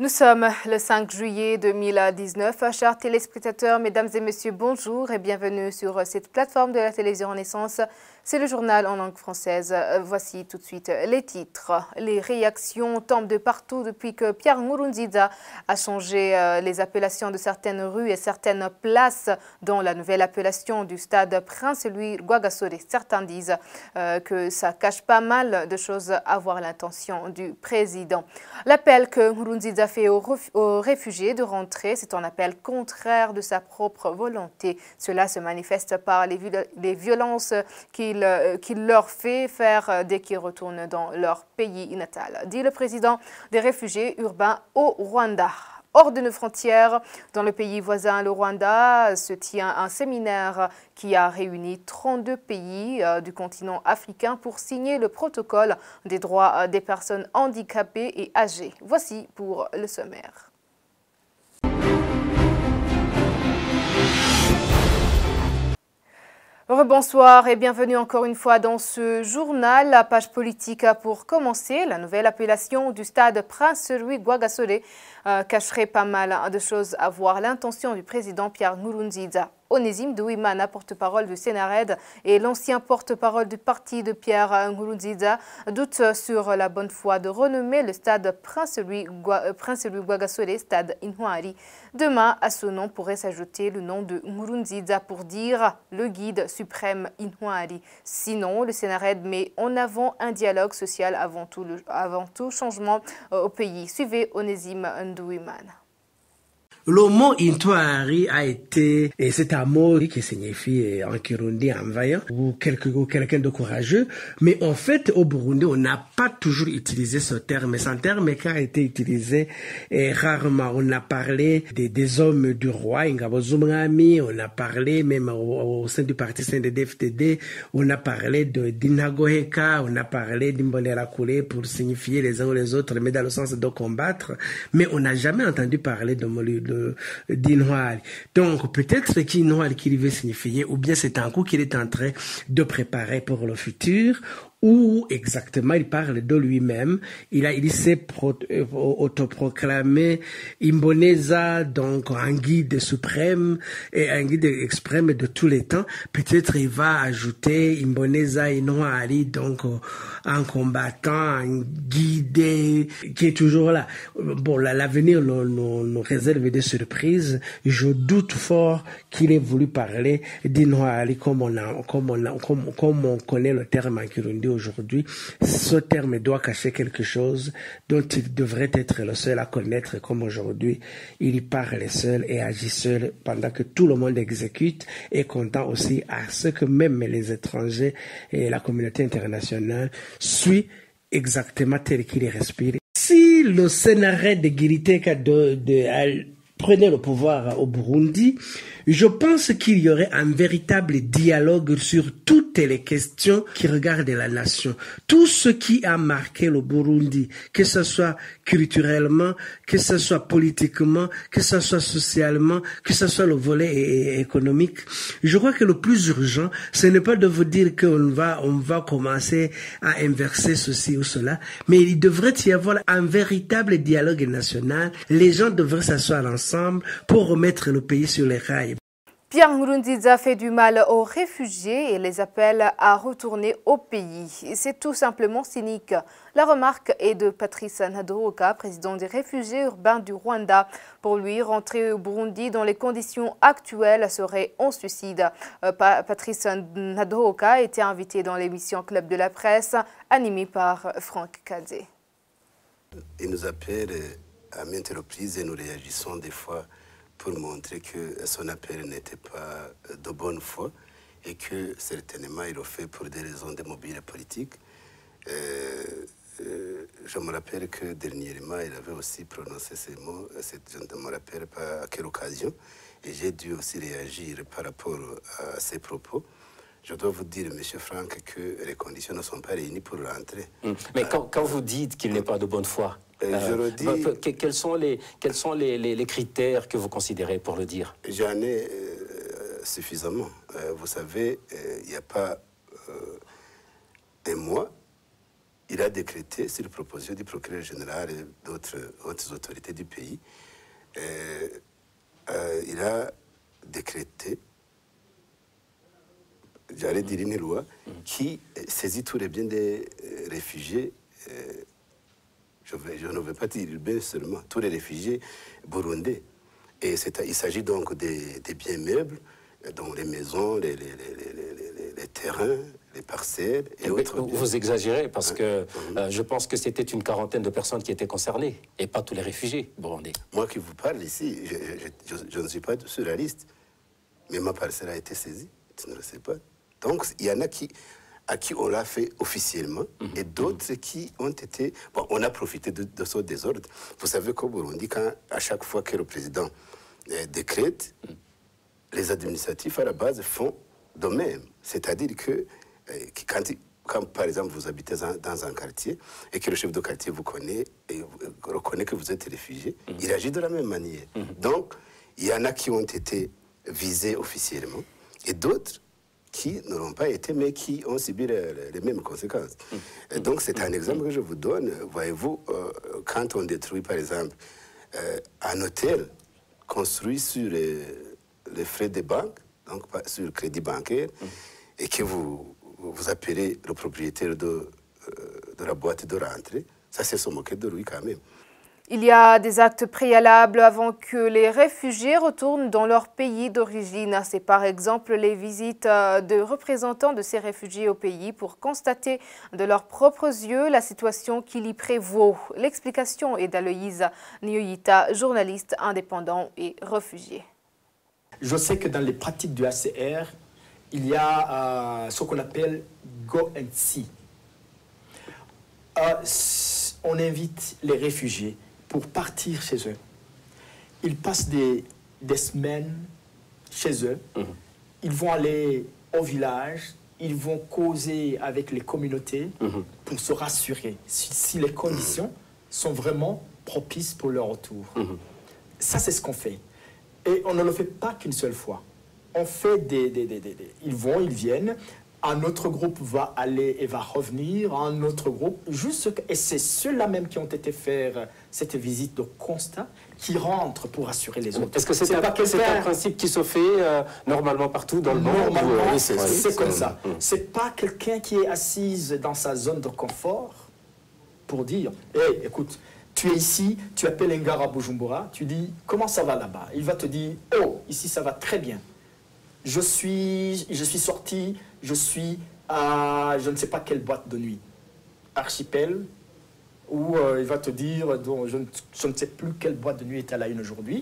Nous sommes le 5 juillet 2019. Chers téléspectateurs, mesdames et messieurs, bonjour et bienvenue sur cette plateforme de la télévision Renaissance. C'est le journal en langue française. Voici tout de suite les titres. Les réactions tombent de partout depuis que Pierre Nkurunziza a changé les appellations de certaines rues et certaines places, dont la nouvelle appellation du stade Prince-Louis Rwagasore. Certains disent que ça cache pas mal de choses à voir l'intention du président. L'appel que Nkurunziza fait aux réfugiés de rentrer, c'est un appel contraire de sa propre volonté. Cela se manifeste par les violences qu'il leur fait faire dès qu'ils retournent dans leur pays natal, dit le président des réfugiés urbains au Rwanda. Hors de nos frontières, dans le pays voisin, le Rwanda, se tient un séminaire qui a réuni 32 pays du continent africain pour signer le protocole des droits des personnes handicapées et âgées. Voici pour le sommaire. Rebonsoir et bienvenue encore une fois dans ce journal. La page politique pour commencer. La nouvelle appellation du stade Prince-Louis Rwagasore cacherait pas mal de choses à voir l'intention du président Pierre Nkurunziza. Onésime Nduwimana, porte-parole du Sénarède et l'ancien porte-parole du parti de Pierre Nkurunziza, doute sur la bonne foi de renommer le stade Prince-Louis Rwagasore, stade Intwari. Demain, à ce nom pourrait s'ajouter le nom de Nkurunziza pour dire le guide suprême Intwari. Sinon, le Sénarède met en avant un dialogue social avant tout changement au pays. Suivez Onésime Nduwimana. Le mot Intwari a été, et c'est un mot qui signifie en Kirundi envahir ou quelqu'un de courageux, mais en fait au Burundi on n'a pas toujours utilisé ce terme. C'est un terme qui a été utilisé rarement. On a parlé des hommes du roi Ingabo Zumwami, on a parlé même au sein du parti CNDD-FDD, on a parlé d'Inagoheka, on a parlé d'Imbonerakure pour signifier les uns ou les autres, mais dans le sens de combattre, mais on n'a jamais entendu parler d'Intwari. Donc peut-être qu'Intwari qui veut signifier, ou bien c'est un coup qu'il est en train de préparer pour le futur, ou exactement il parle de lui-même. Il s'est autoproclamé Imboneza, donc un guide suprême et un guide extrême de tous les temps. Peut-être il va ajouter Imboneza Intwari, donc un combattant, un guide qui est toujours là. Bon, l'avenir nous réserve des surprises. Je doute fort qu'il ait voulu parler d'Intwari comme on connaît le terme en Kirundi aujourd'hui. Ce terme doit cacher quelque chose dont il devrait être le seul à connaître, comme aujourd'hui il parle seul et agit seul pendant que tout le monde exécute, et comptant aussi à ce que même les étrangers et la communauté internationale suit exactement tel qu'il respire. Si le Sénarède de Giriteka prenait le pouvoir au Burundi, je pense qu'il y aurait un véritable dialogue sur toutes les questions qui regardent la nation. Tout ce qui a marqué le Burundi, que ce soit culturellement, que ce soit politiquement, que ce soit socialement, que ce soit le volet économique. Je crois que le plus urgent, ce n'est pas de vous dire qu'on va commencer à inverser ceci ou cela, mais il devrait y avoir un véritable dialogue national. Les gens devraient s'asseoir ensemble pour remettre le pays sur les rails. Pierre Nkurunziza fait du mal aux réfugiés et les appelle à retourner au pays. C'est tout simplement cynique. La remarque est de Patrice Nhadohoka, président des réfugiés urbains du Rwanda. Pour lui, rentrer au Burundi dans les conditions actuelles serait un suicide. Patrice Nhadohoka a été invité dans l'émission Club de la presse, animée par Franck Kadze. Il nous appelle à maintes reprises et nous réagissons des fois pour montrer que son appel n'était pas de bonne foi et que certainement il le fait pour des raisons de mobile politique. Je me rappelle que dernièrement il avait aussi prononcé ces mots, je ne me rappelle pas à quelle occasion, et j'ai dû aussi réagir par rapport à ces propos. Je dois vous dire, M. Franck, que les conditions ne sont pas réunies pour rentrer. Mais quand vous dites qu'il n'est pas de bonne foi, je le dis, quels sont les critères que vous considérez pour le dire? J'en ai suffisamment. Vous savez, il n'y a pas un mois, il a décrété, sur proposition du procureur général et d'autres hautes autorités du pays, il a décrété, j'allais dire une loi, qui saisit tous les biens des réfugiés, je ne veux pas dire urbains seulement, tous les réfugiés burundais. Et il s'agit donc des biens meubles, dont les maisons, les terrains, les parcelles et autres. Vous exagérez parce que je pense que c'était une quarantaine de personnes qui étaient concernées et pas tous les réfugiés burundais. Moi qui vous parle ici, je ne suis pas sur la liste, mais ma parcelle a été saisie, tu ne le sais pas. Donc il y en a à qui on l'a fait officiellement et d'autres qui ont été... Bon, on a profité de ce désordre. Vous savez qu'au Burundi, à chaque fois que le président décrète, les administratifs à la base font de même. C'est-à-dire que quand, par exemple, vous habitez dans un quartier et que le chef de quartier vous connaît et reconnaît que vous êtes réfugié, il agit de la même manière. Donc, il y en a qui ont été visés officiellement et d'autres qui ne l'ont pas été, mais qui ont subi les mêmes conséquences. Et donc, c'est un exemple que je vous donne. Voyez-vous, quand on détruit, par exemple, un hôtel construit sur les frais des banques, donc sur le crédit bancaire, et que vous appelez le propriétaire de la boîte de rentrée, ça c'est se moquer de lui quand même. Il y a des actes préalables avant que les réfugiés retournent dans leur pays d'origine. C'est par exemple les visites de représentants de ces réfugiés au pays pour constater de leurs propres yeux la situation qui y prévaut. L'explication est d'Aloïse Nyoyita, journaliste indépendant et réfugié. Je sais que dans les pratiques du HCR, il y a ce qu'on appelle go and see. On invite les réfugiés pour partir chez eux. Ils passent des semaines chez eux. Ils vont aller au village, ils vont causer avec les communautés pour se rassurer si les conditions sont vraiment propices pour leur retour. Ça, c'est ce qu'on fait. Et on ne le fait pas qu'une seule fois. On fait ils vont, ils viennent. Un autre groupe va aller et va revenir. Un autre groupe, et c'est ceux-là même qui ont été faire cette visite de constat qui rentrent pour assurer les autres. Est-ce que c'est un principe qui se fait normalement partout dans le monde? Normalement, c'est comme ça. C'est pas quelqu'un qui est assise dans sa zone de confort pour dire hey, écoute, tu es ici, tu appelles un gars à Bujumbura, tu dis comment ça va là-bas? Il va te dire oh, ici ça va très bien. Je suis sorti, je suis à je ne sais pas quelle boîte de nuit, Archipel, où il va te dire, je ne sais plus quelle boîte de nuit est à la une aujourd'hui.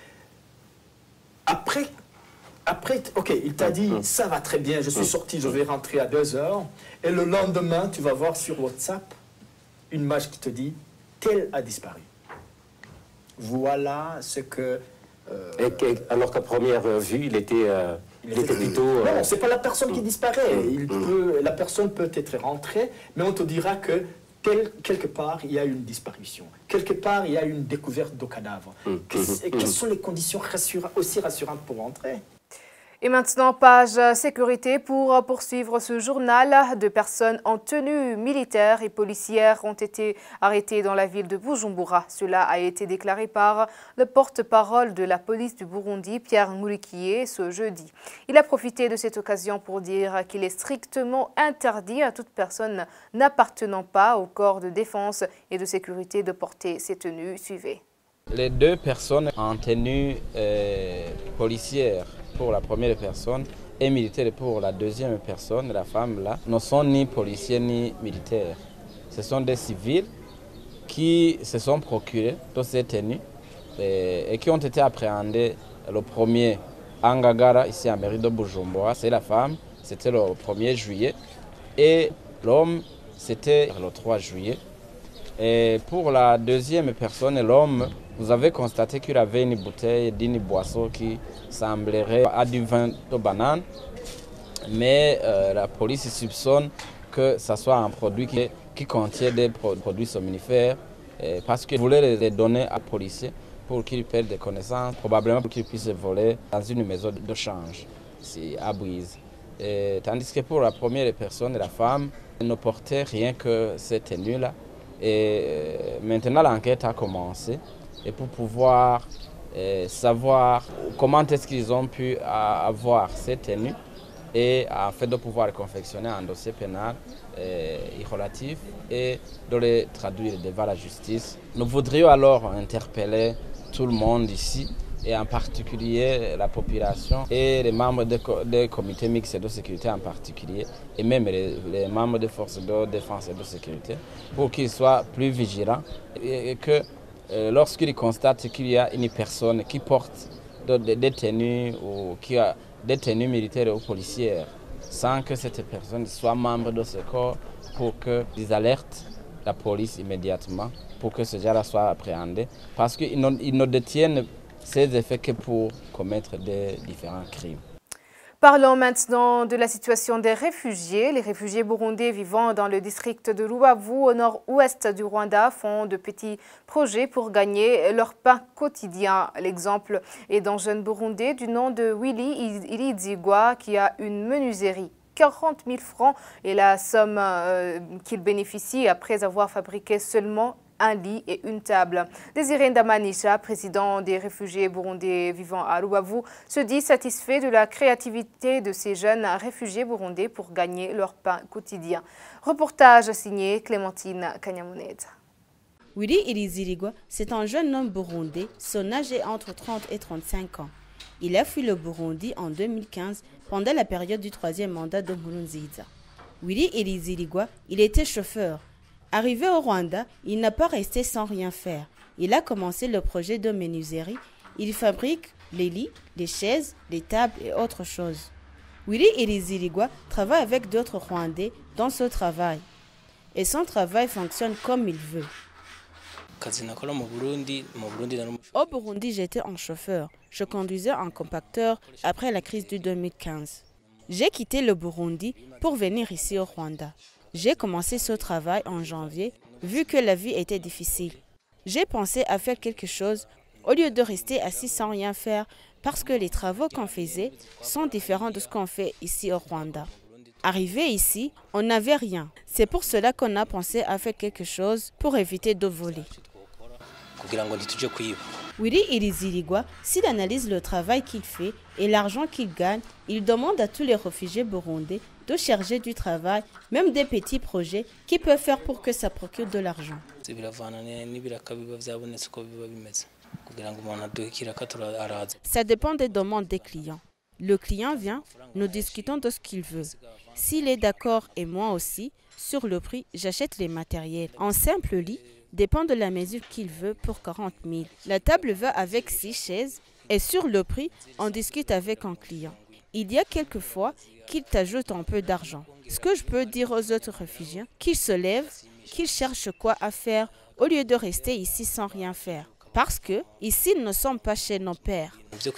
Après, ok, il t'a dit, ça va très bien, je suis sorti, je vais rentrer à 2 heures. Et le lendemain, tu vas voir sur WhatsApp une image qui te dit, tel a disparu. Voilà ce que... alors qu'à première vue, il était plutôt... Non, c'est pas la personne qui disparaît. La personne peut être rentrée, mais on te dira que quelque part, il y a une disparition. Quelque part, il y a une découverte de cadavre. Quelles sont les conditions aussi rassurantes pour rentrer? Et maintenant, page sécurité pour poursuivre ce journal. 2 personnes en tenue militaire et policière ont été arrêtées dans la ville de Bujumbura. Cela a été déclaré par le porte-parole de la police du Burundi, Pierre Nkurikiye, ce jeudi. Il a profité de cette occasion pour dire qu'il est strictement interdit à toute personne n'appartenant pas au corps de défense et de sécurité de porter ces tenues. Suivez. Les 2 personnes en tenue policière pour la première personne et militaire pour la deuxième personne, la femme là, ne sont ni policiers ni militaires. Ce sont des civils qui se sont procurés de ces tenues et qui ont été appréhendés. Le premier à Ngagara, ici à mairie de Bujumbura, c'est la femme, c'était le 1er juillet et l'homme, c'était le 3 juillet. Et pour la deuxième personne, l'homme, vous avez constaté qu'il avait une bouteille d'une boisson qui semblerait à du vin de banane, mais la police soupçonne que ce soit un produit qui contient des produits somnifères parce qu'il voulait les donner à policiers pour qu'ils perdent des connaissances, probablement pour qu'ils puissent voler dans une maison de change, ici à Bouise. Tandis que pour la première personne, la femme, ne portaient rien que ces tenues-là. Et maintenant, l'enquête a commencé. Et pour pouvoir savoir comment est-ce qu'ils ont pu avoir ces tenues et en fait de pouvoir confectionner un dossier pénal relatif et de les traduire devant la justice. Nous voudrions alors interpeller tout le monde ici et en particulier la population et les membres des comités mixtes de sécurité en particulier et même les membres des forces de défense et de sécurité pour qu'ils soient plus vigilants et que lorsqu'ils constatent qu'il y a une personne qui porte des tenues ou qui a des tenues militaires ou policières sans que cette personne soit membre de ce corps pour qu'ils alertent la police immédiatement pour que ce genre soit appréhendé parce qu'ils ne détiennent ces effets que pour commettre des différents crimes. Parlons maintenant de la situation des réfugiés. Les réfugiés burundais vivant dans le district de Rubavu, au nord-ouest du Rwanda, font de petits projets pour gagner leur pain quotidien. L'exemple est d'un jeune burundais du nom de Willy Ilidzigwa qui a une menuiserie. 40 000 francs est la somme qu'il bénéficie après avoir fabriqué seulement un lit et une table. Désiré Ndamanisha, président des réfugiés burundais vivant à Rubavu, se dit satisfait de la créativité de ces jeunes réfugiés burundais pour gagner leur pain quotidien. Reportage signé Clémentine Kanyamuneza. Willy Ilidzigwa, c'est un jeune homme burundais, son âge est entre 30 et 35 ans. Il a fui le Burundi en 2015 pendant la période du troisième mandat de Nkurunziza. Willy Ilidzigwa, il était chauffeur. Arrivé au Rwanda, il n'a pas resté sans rien faire. Il a commencé le projet de menuiserie. Il fabrique les lits, les chaises, les tables et autres choses. Willy Ilidzigwa travaille avec d'autres Rwandais dans ce travail. Et son travail fonctionne comme il veut. Au Burundi, j'étais un chauffeur. Je conduisais un compacteur après la crise de 2015. J'ai quitté le Burundi pour venir ici au Rwanda. J'ai commencé ce travail en janvier, vu que la vie était difficile. J'ai pensé à faire quelque chose au lieu de rester assis sans rien faire, parce que les travaux qu'on faisait sont différents de ce qu'on fait ici au Rwanda. Arrivé ici, on n'avait rien. C'est pour cela qu'on a pensé à faire quelque chose pour éviter de voler. Willy Ilidzigwa, s'il analyse le travail qu'il fait et l'argent qu'il gagne, il demande à tous les réfugiés burundais de chercher du travail, même des petits projets qui peuvent faire pour que ça procure de l'argent. Ça dépend des demandes des clients. Le client vient, nous discutons de ce qu'il veut. S'il est d'accord et moi aussi, sur le prix, j'achète les matériels. En simple lit, dépend de la mesure qu'il veut pour 40 000. La table va avec 6 chaises et sur le prix, on discute avec un client. Il y a quelques fois qu'il t'ajoute un peu d'argent. Ce que je peux dire aux autres réfugiés, qu'ils se lèvent, qu'ils cherchent quoi à faire au lieu de rester ici sans rien faire. Parce que ici, nous ne sommes pas chez nos pères.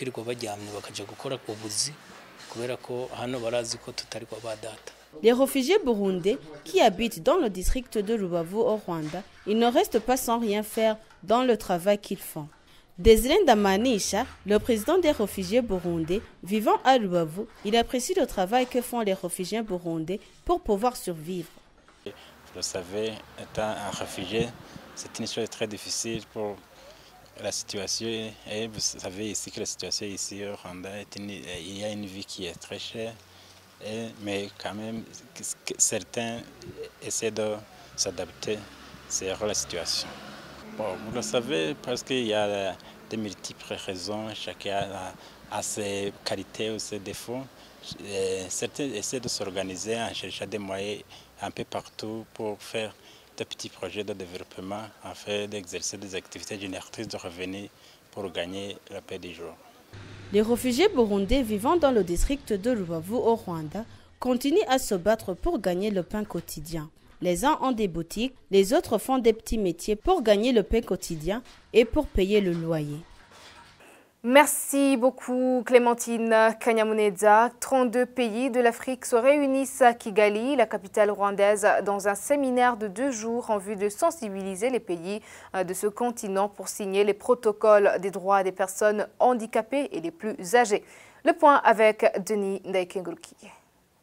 Les réfugiés burundais qui habitent dans le district de Rubavu au Rwanda, ils ne restent pas sans rien faire dans le travail qu'ils font. Désiré Ndamanisha, le président des réfugiés burundais vivant à Rubavu, il apprécie le travail que font les réfugiés burundais pour pouvoir survivre. Vous savez, étant un réfugié, c'est une chose très difficile pour la situation. Et vous savez ici que la situation ici au Rwanda, il y a une vie qui est très chère. Mais quand même, certains essaient de s'adapter à la situation. Bon, vous le savez, parce qu'il y a de multiples raisons, chacun a ses qualités ou ses défauts. Certains essaient de s'organiser en cherchant des moyens un peu partout pour faire de petits projets de développement, afin d'exercer des activités génératrices de revenus pour gagner la paix du jour. Les réfugiés burundais vivant dans le district de Rubavu au Rwanda continuent à se battre pour gagner le pain quotidien. Les uns ont des boutiques, les autres font des petits métiers pour gagner le pain quotidien et pour payer le loyer. Merci beaucoup Clémentine Kanyamuneza. 32 pays de l'Afrique se réunissent à Kigali, la capitale rwandaise, dans un séminaire de 2 jours en vue de sensibiliser les pays de ce continent pour signer les protocoles des droits des personnes handicapées et les plus âgées. Le point avec Denis Ndaikengurki.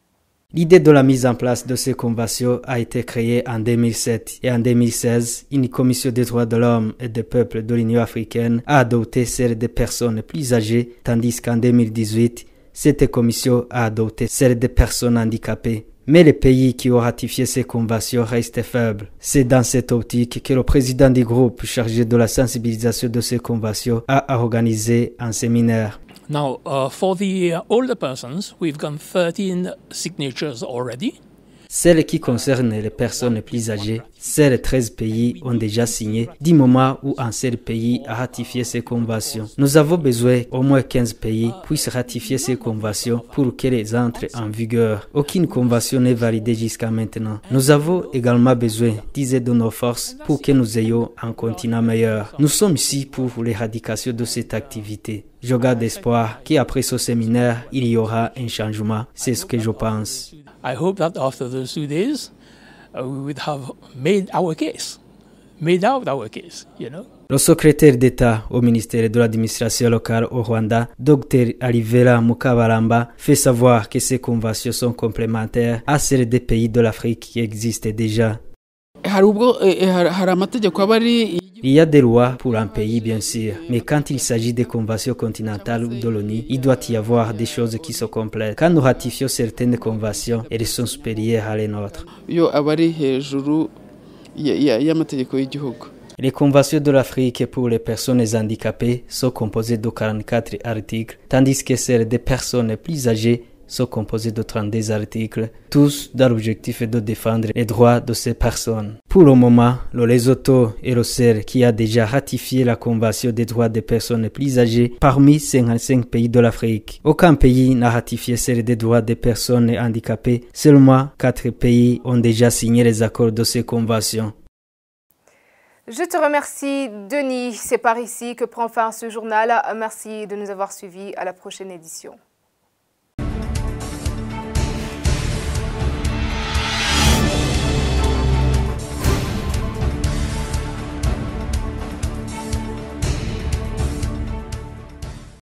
L'idée de la mise en place de ces conventions a été créée en 2007 et en 2016, une commission des droits de l'homme et des peuples de l'Union africaine a adopté celle des personnes plus âgées, tandis qu'en 2018, cette commission a adopté celle des personnes handicapées. Mais les pays qui ont ratifié ces conventions restent faibles. C'est dans cette optique que le président du groupe chargé de la sensibilisation de ces conventions a organisé un séminaire. Now, for the older persons, we've got 13 signatures already. Celles qui concernent les personnes plus âgées, seuls 13 pays ont déjà signé du moment où un seul pays a ratifié ces conventions. Nous avons besoin au moins 15 pays puissent ratifier ces conventions pour qu'elles entrent en vigueur. Aucune convention n'est validée jusqu'à maintenant. Nous avons également besoin d'user de nos forces pour que nous ayons un continent meilleur. Nous sommes ici pour l'éradication de cette activité. Je garde espoir qu'après ce séminaire, il y aura un changement. C'est ce que je pense. I hope that after those 2 days, we would have made our case, made out our case, you know. Le secrétaire d'État au ministère de l'administration locale au Rwanda, Dr Alivera Mukabaramba, fait savoir que ces conventions sont complémentaires à celles des pays de l'Afrique qui existent déjà. Il y a des lois pour un pays, bien sûr, mais quand il s'agit des conventions continentales ou de l'ONU, il doit y avoir des choses qui se complètent. Quand nous ratifions certaines conventions, elles sont supérieures à les nôtres. Les conventions de l'Afrique pour les personnes handicapées sont composées de 44 articles, tandis que celles des personnes plus âgées sont composés de 32 articles, tous dans l'objectif de défendre les droits de ces personnes. Pour le moment, le Lesotho est le seul qui a déjà ratifié la Convention des droits des personnes plus âgées parmi 55 pays de l'Afrique. Aucun pays n'a ratifié celle des droits des personnes handicapées, seulement 4 pays ont déjà signé les accords de ces conventions. Je te remercie, Denis. C'est par ici que prend fin ce journal. Merci de nous avoir suivis. À la prochaine édition.